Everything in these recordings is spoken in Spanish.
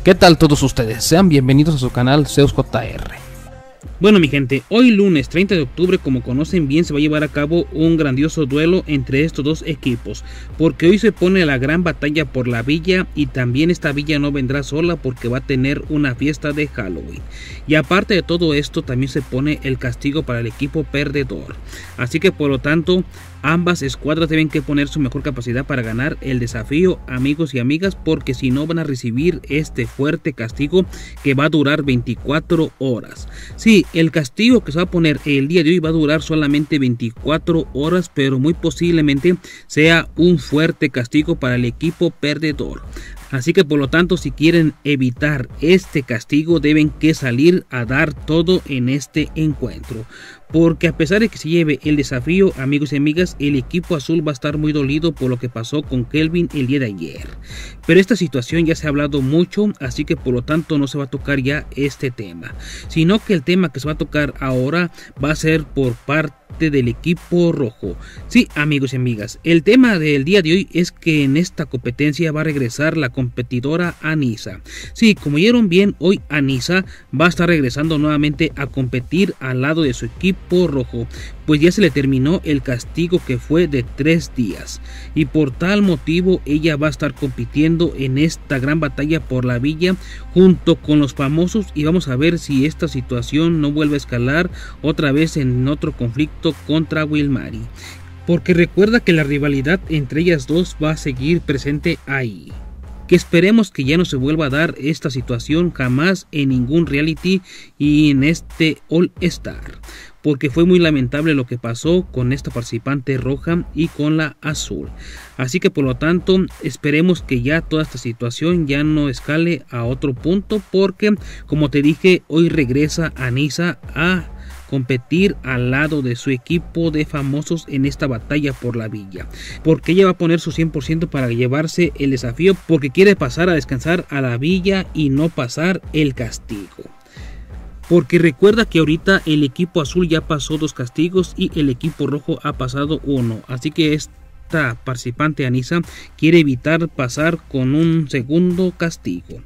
¿Qué tal todos ustedes? Sean bienvenidos a su canal Zeus JR. Bueno mi gente, hoy lunes 30 de octubre, como conocen bien, se va a llevar a cabo un grandioso duelo entre estos dos equipos, porque hoy se pone la gran batalla por la villa, y también esta villa no vendrá sola porque va a tener una fiesta de Halloween. Y aparte de todo esto, también se pone el castigo para el equipo perdedor. Así que por lo tanto, ambas escuadras deben que poner su mejor capacidad para ganar el desafío, amigos y amigas, porque si no van a recibir este fuerte castigo que va a durar 24 horas. Sí, el castigo que se va a poner el día de hoy va a durar solamente 24 horas, pero muy posiblemente sea un fuerte castigo para el equipo perdedor. Así que por lo tanto, si quieren evitar este castigo, deben que salir a dar todo en este encuentro. Porque a pesar de que se lleve el desafío, amigos y amigas, el equipo azul va a estar muy dolido por lo que pasó con Kelvin el día de ayer. Pero esta situación ya se ha hablado mucho, así que por lo tanto no se va a tocar ya este tema. Sino que el tema que se va a tocar ahora va a ser por parte del equipo rojo. Sí, amigos y amigas, el tema del día de hoy es que en esta competencia va a regresar la competidora Anissa. Sí, como vieron bien, hoy Anissa va a estar regresando nuevamente a competir al lado de su equipo rojo, pues ya se le terminó el castigo que fue de 3 días, y por tal motivo ella va a estar compitiendo en esta gran batalla por la villa junto con los famosos, y vamos a ver si esta situación no vuelve a escalar otra vez en otro conflicto contra Wilmary, porque recuerda que la rivalidad entre ellas dos va a seguir presente ahí. Que esperemos que ya no se vuelva a dar esta situación jamás en ningún reality y en este All Star, porque fue muy lamentable lo que pasó con esta participante roja y con la azul. Así que por lo tanto esperemos que ya toda esta situación ya no escale a otro punto, porque como te dije, hoy regresa Anissa a competir al lado de su equipo de famosos en esta batalla por la villa, porque ella va a poner su 100% para llevarse el desafío, porque quiere pasar a descansar a la villa y no pasar el castigo. Porque recuerda que ahorita el equipo azul ya pasó 2 castigos y el equipo rojo ha pasado 1, así que esta participante Anissa quiere evitar pasar con un segundo castigo.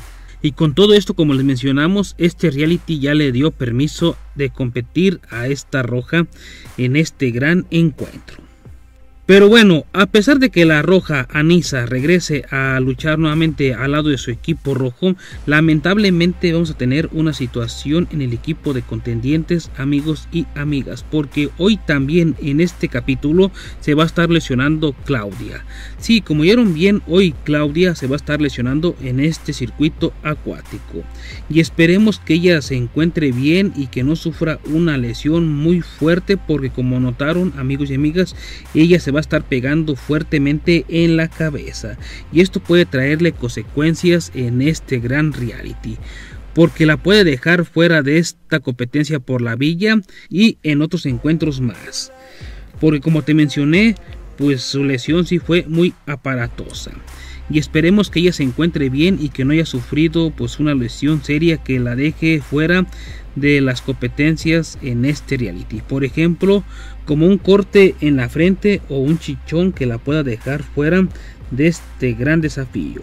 Y con todo esto, como les mencionamos, este reality ya le dio permiso de competir a esta roja en este gran encuentro. Pero bueno, a pesar de que la roja Anissa regrese a luchar nuevamente al lado de su equipo rojo, lamentablemente vamos a tener una situación en el equipo de contendientes, amigos y amigas, porque hoy también en este capítulo se va a estar lesionando Claudia. Sí, como vieron bien, hoy Claudia se va a estar lesionando en este circuito acuático, y esperemos que ella se encuentre bien y que no sufra una lesión muy fuerte, porque como notaron, amigos y amigas, ella se va a estar pegando fuertemente en la cabeza, y esto puede traerle consecuencias en este gran reality, porque la puede dejar fuera de esta competencia por la villa y en otros encuentros más, porque como te mencioné, pues su lesión sí fue muy aparatosa. Y esperemos que ella se encuentre bien y que no haya sufrido pues una lesión seria que la deje fuera de las competencias en este reality. Por ejemplo, como un corte en la frente o un chichón que la pueda dejar fuera de este gran desafío.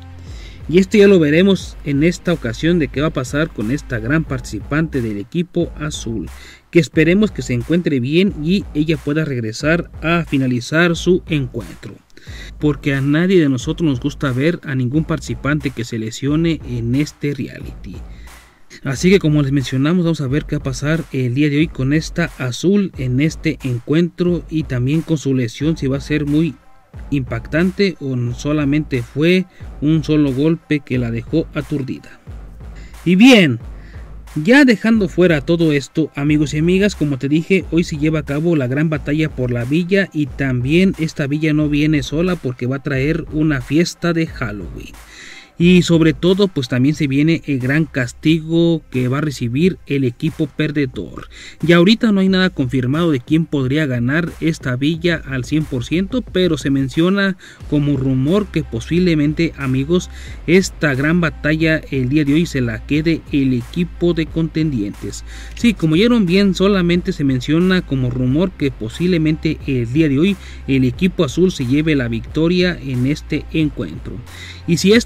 Y esto ya lo veremos en esta ocasión de qué va a pasar con esta gran participante del equipo azul, que esperemos que se encuentre bien y ella pueda regresar a finalizar su encuentro, porque a nadie de nosotros nos gusta ver a ningún participante que se lesione en este reality. Así que como les mencionamos, vamos a ver qué va a pasar el día de hoy con esta azul en este encuentro, y también con su lesión, si va a ser muy impactante o solamente fue un solo golpe que la dejó aturdida. Y bien, ya dejando fuera todo esto, amigos y amigas, como te dije, hoy se lleva a cabo la gran batalla por la villa, y también esta villa no viene sola porque va a traer una fiesta de Halloween. Y sobre todo pues también se viene el gran castigo que va a recibir el equipo perdedor. Y ahorita no hay nada confirmado de quién podría ganar esta villa al 100%, pero se menciona como rumor que posiblemente, amigos, esta gran batalla el día de hoy se la quede el equipo de contendientes. Sí, como vieron bien, solamente se menciona como rumor que posiblemente el día de hoy el equipo azul se lleve la victoria en este encuentro. Y si esto pasa,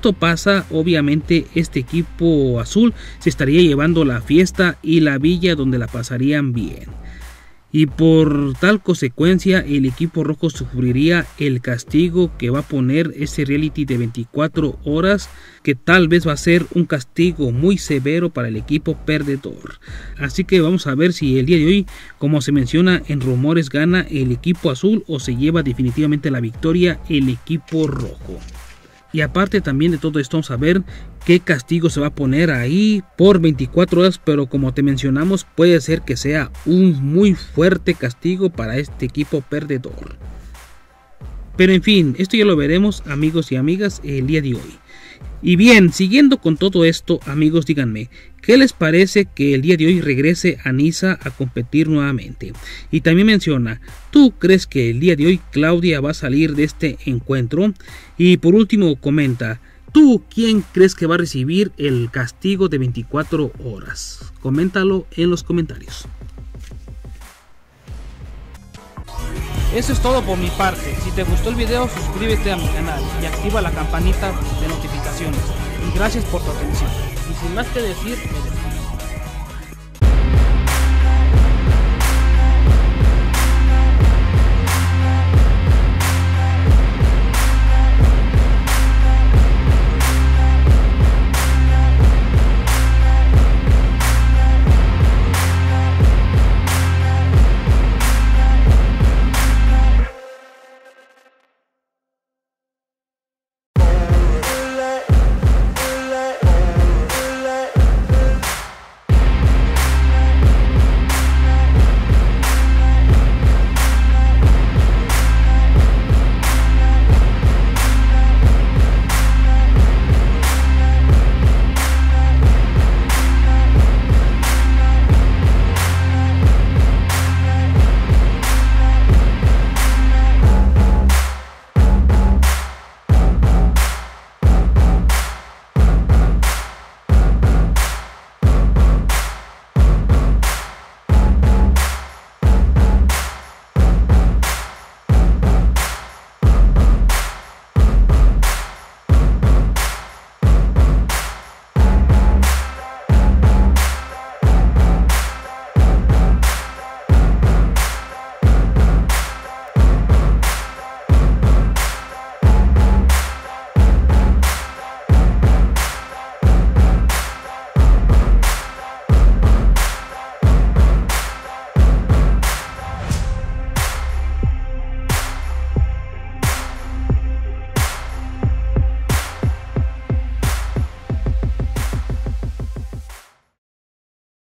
pasa, obviamente este equipo azul se estaría llevando la fiesta y la villa donde la pasarían bien. Y por tal consecuencia el equipo rojo sufriría el castigo que va a poner ese reality de 24 horas, que tal vez va a ser un castigo muy severo para el equipo perdedor. Así que vamos a ver si el día de hoy, como se menciona en rumores, gana el equipo azul o se lleva definitivamente la victoria el equipo rojo. Y aparte también de todo esto, vamos a ver qué castigo se va a poner ahí por 24 horas, pero como te mencionamos, puede ser que sea un muy fuerte castigo para este equipo perdedor. Pero en fin, esto ya lo veremos, amigos y amigas, el día de hoy. Y bien, siguiendo con todo esto, amigos, díganme, ¿qué les parece que el día de hoy regrese Anissa a competir nuevamente? Y también menciona, ¿tú crees que el día de hoy Claudia va a salir de este encuentro? Y por último comenta, ¿tú quién crees que va a recibir el castigo de 24 horas? Coméntalo en los comentarios. Eso es todo por mi parte. Si te gustó el video, suscríbete a mi canal y activa la campanita de notificaciones. Y gracias por tu atención. Y sin más que decir,